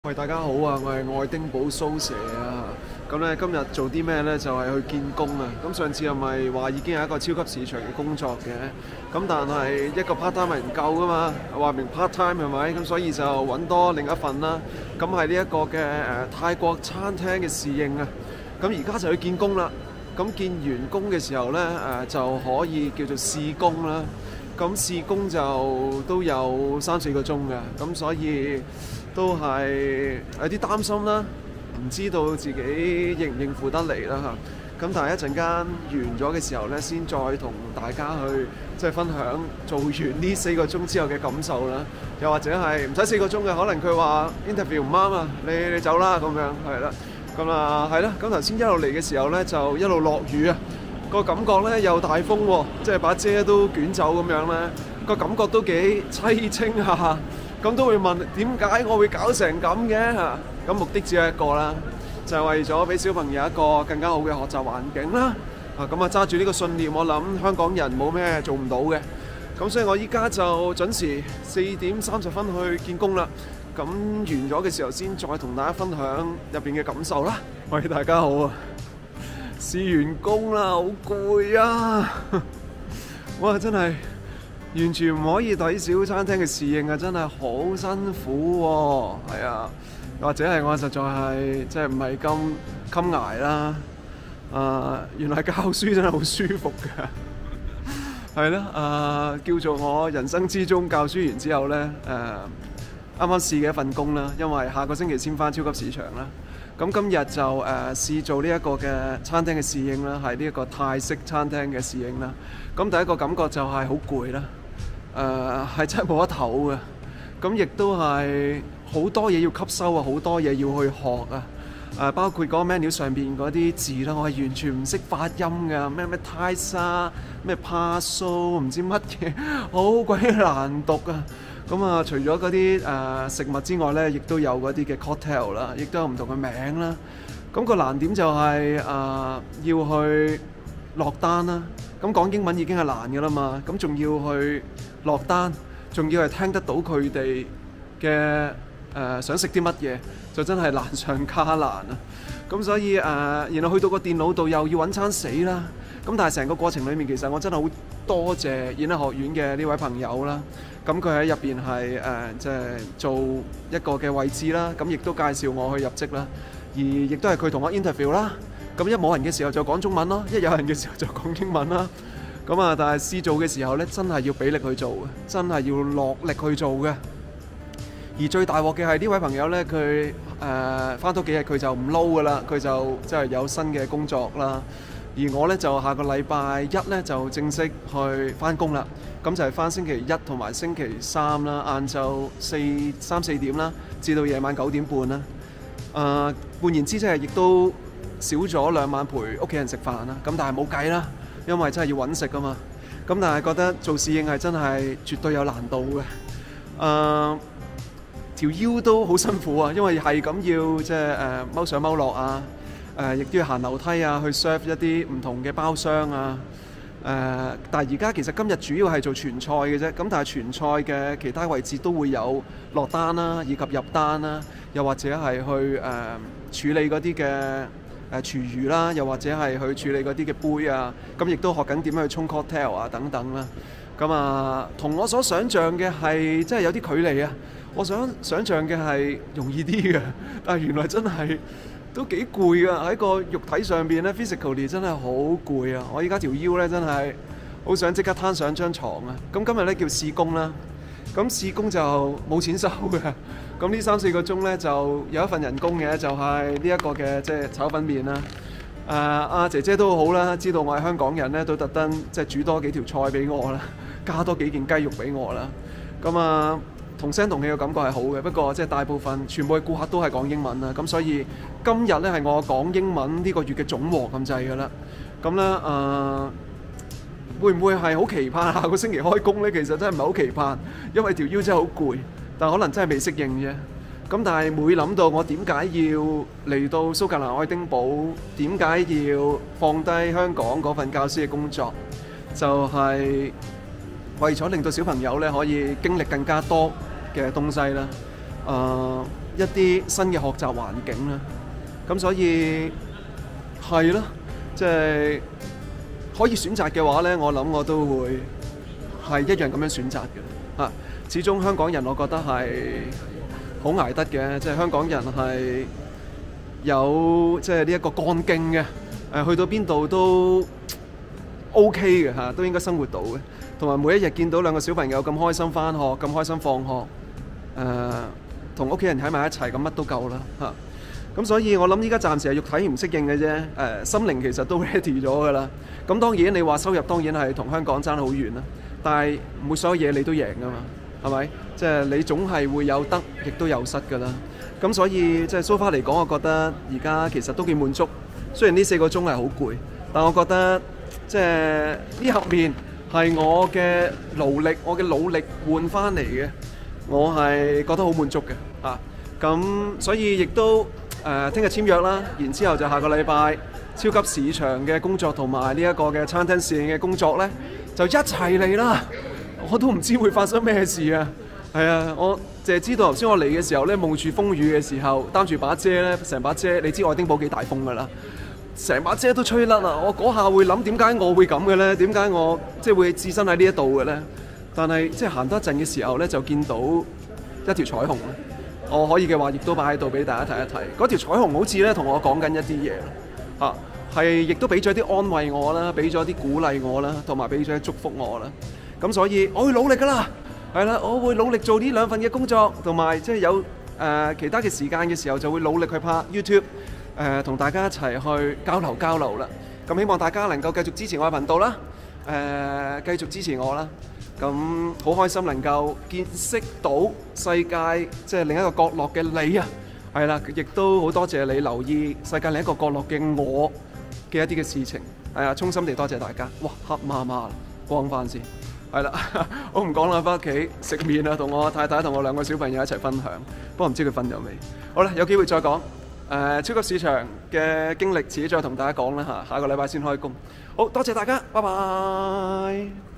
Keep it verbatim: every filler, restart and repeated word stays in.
喂，大家好啊！我係愛丁堡蘇蛇啊。咁咧今日做啲咩咧？就係、是、去見工啊。咁上次係咪話已經係一個超級市場嘅工作嘅？咁但係一個 part time 係唔夠噶嘛？話明 part time 係咪？咁所以就揾多另一份啦。咁係呢一個嘅誒、呃、泰國餐廳嘅侍應啊。咁而家就去見工啦。咁見完工嘅時候咧誒、呃、就可以叫做試工啦。咁試工就都有三四個鐘嘅。咁所以都係有啲擔心啦，唔知道自己應唔應付得嚟啦嚇。咁但係一陣間完咗嘅時候咧，先再同大家去即係分享做完呢四個鐘之後嘅感受啦。又或者係唔使四個鐘嘅，可能佢話 interview 唔啱啊，你你走啦咁樣，係啦。咁啊係啦。咁頭先一路嚟嘅時候咧，就一路落雨啊，個感覺咧又大風喎，即係把遮都捲走咁樣咧，個感覺都幾凄清下。咁都會問點解我會搞成咁嘅嚇？咁目的只有一個啦，就係為咗俾小朋友一個更加好嘅學習環境啦。啊咁啊揸住呢個信念，我諗香港人冇咩做唔到嘅。咁所以我依家就準時四點三十分去見工啦。咁完咗嘅時候先再同大家分享入邊嘅感受啦。喂，大家好啊！試完工啦，好攰啊！哇，真係〜完全唔可以睇小餐廳嘅侍應啊！真係好辛苦喎，係啊，或者係我實在係即係唔係咁襟捱啦。啊，原來教書真係好舒服㗎，係啦。啊，叫做我人生之中教書完之後咧，誒啱啱試嘅一份工啦，因為下個星期先返超級市場啦。咁今日就誒、呃、試做呢一個嘅餐廳嘅侍應啦，係呢一個泰式餐廳嘅侍應啦。咁第一個感覺就係好攰啦。誒、呃、係真係冇得唞嘅，咁亦都係好多嘢要吸收啊，好多嘢要去學啊。誒、呃、包括嗰個 menu 上邊嗰啲字啦，我係完全唔識發音㗎，咩咩泰沙、咩 paso 唔知乜嘢，好鬼難讀啊！咁啊，除咗嗰啲誒食物之外咧，亦都有嗰啲嘅 cocktail 啦，亦都有唔同嘅名啦。咁、個難點就係、是、誒、呃、要去落單啦。咁講英文已經係難㗎啦嘛，咁仲要去落單，仲要係聽得到佢哋嘅誒想食啲乜嘢，就真係難上加難啊！咁所以誒、呃，然後去到個電腦度又要揾餐死啦。咁但係成個過程裡面，其實我真係好多謝演藝學院嘅呢位朋友啦。咁佢喺入邊係誒即係做一個嘅位置啦，咁亦都介紹我去入職啦，而亦都係佢同我 interview 啦。咁一冇人嘅時候就講中文咯，一有人嘅時候就講英文啦。咁啊，但係試做嘅時候咧，真係要俾力去做嘅，真係要落力去做嘅。而最大鑊嘅係呢位朋友咧，佢誒返多幾日佢就唔撈噶啦，佢就即係有新嘅工作啦。而我咧就下個禮拜一咧就正式去返工啦。咁就係返星期一同埋星期三啦，晏晝四三四點啦，至到夜晚九點半啦。誒、呃，換言之即係亦都少咗兩晚陪屋企人食飯啦。咁但係冇計啦，因為真係要揾食㗎嘛。咁但係覺得做侍應係真係絕對有難度嘅。誒、呃，條腰都好辛苦啊，因為係咁要即係誒踎上踎落啊。誒、呃，亦都要行樓梯啊，去 serve 一啲唔同嘅包廂啊。誒、呃，但係而家其實今日主要係做傳菜嘅啫。咁但係傳菜嘅其他位置都會有落單啦，以及入單啦，又或者係去誒、呃、處理嗰啲嘅誒廚餘啦，又或者係去處理嗰啲嘅杯啊。咁亦都學緊點樣去沖 cocktail 啊等等啦。咁啊，同我所想像嘅係真係有啲距離啊。我想想像嘅係容易啲嘅，但係原來真係都幾攰啊！喺個肉體上邊咧 physically 真係好攰啊！我依家條腰咧真係好想即刻攤上張床啊！咁今日咧叫試工啦，咁試工就冇錢收嘅。咁呢三四個鐘咧就有一份人工嘅，就係呢一個嘅即係炒粉麵啦。誒、呃、阿姐姐都好啦，知道我係香港人咧，都特登即係煮多幾條菜俾我啦，加多幾件雞肉俾我啦。咁啊〜同聲同氣嘅感覺係好嘅，不過即係大部分全部嘅顧客都係講英文啦，咁所以今日咧係我講英文呢個月嘅總和咁滯㗎啦。咁咧誒，會唔會係好期盼下個星期開工咧？其實真係唔係好期盼，因為條腰真係好攰，但可能真係未適應啫。咁但係每諗到我點解要嚟到蘇格蘭愛丁堡，點解要放低香港嗰份教師嘅工作，就係為咗令到小朋友咧可以經歷更加多嘅東西啦。誒、呃， 一啲新嘅學習環境啦。咁所以係咯，即係可以選擇嘅話咧，我諗我都會係一樣咁樣選擇嘅嚇。始終香港人我覺得係好捱得嘅，即係香港人係有即係呢一個幹勁嘅，誒去到邊度都 OK 嘅嚇，都應該生活到嘅。同埋每一日見到兩個小朋友咁開心返學，咁開心放學，誒同屋企人喺埋一齊，咁乜都夠啦嚇。咁所以我諗依家暫時係肉體唔適應嘅啫，誒、呃、心靈其實都 ready 咗㗎啦。咁當然你話收入當然係同香港爭好遠啦，但係唔會所有嘢你都贏㗎嘛，係咪？即係你總係會有得，亦都有失㗎啦。咁所以即係 so far嚟講，我覺得而家其實都幾滿足。雖然呢四個鐘係好攰，但我覺得即係呢盒麵係我嘅勞力，我嘅努力換翻嚟嘅，我係覺得好滿足嘅啊！咁所以亦都誒聽日簽約啦，然之後就下個禮拜超級市場嘅工作同埋呢一個嘅餐廳侍應嘅工作咧，就一齊嚟啦！我都唔知會發生咩事啊！係啊，我淨係知道頭先我嚟嘅時候咧，冒住風雨嘅時候，擔住把遮咧，成把遮，你知愛丁堡幾大風㗎啦！成把遮都吹甩啦！我嗰下會諗點解我會咁嘅咧？點解我即係會置身喺呢一度嘅咧？但係即係行多一陣嘅時候咧，就見到一條彩虹。我可以嘅話，亦都擺喺度俾大家睇一睇。嗰條彩虹好似咧同我講緊一啲嘢嚇，係亦都俾咗啲安慰我啦，俾咗啲鼓勵我啦，同埋俾咗啲祝福我啦。咁所以我會努力㗎啦，係啦，我會努力做呢兩份嘅工作，同埋即係有誒、呃、其他嘅時間嘅時候，就會努力去拍 YouTube。誒同、呃、大家一齊去交流交流啦，咁希望大家能夠繼續支持我嘅頻道啦，誒、呃、繼續支持我啦，咁好開心能夠見識到世界即係另一個角落嘅你啊，係啦，亦都好多謝你留意世界另一個角落嘅我嘅一啲嘅事情，係啊，衷心地多謝大家。哇，黑麻麻，光翻先，係啦，我唔講啦，翻屋企食麵啊，同我太太同我兩個小朋友一齊分享，不過唔知佢瞓咗未？好啦，有機會再講。誒、呃、超級市場嘅經歷，遲啲再同大家講啦嚇，下個禮拜先開工。好多謝大家，拜拜。